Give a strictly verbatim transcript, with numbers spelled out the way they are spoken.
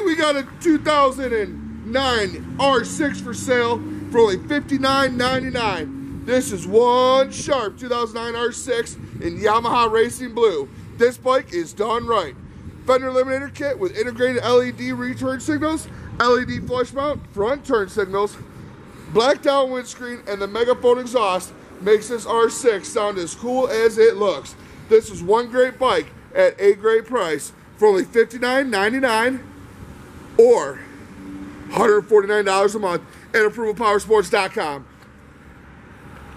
we got a two thousand nine R six for sale for only fifty-nine ninety-nine. This is one sharp two thousand nine R six in Yamaha Racing Blue. This bike is done right. Fender eliminator kit with integrated L E D return signals, L E D flush mount, front turn signals, blacked out windscreen, and the megaphone exhaust makes this R six sound as cool as it looks. This is one great bike at a great price for only fifty-nine ninety-nine or one hundred forty-nine dollars a month at approval power sports dot com.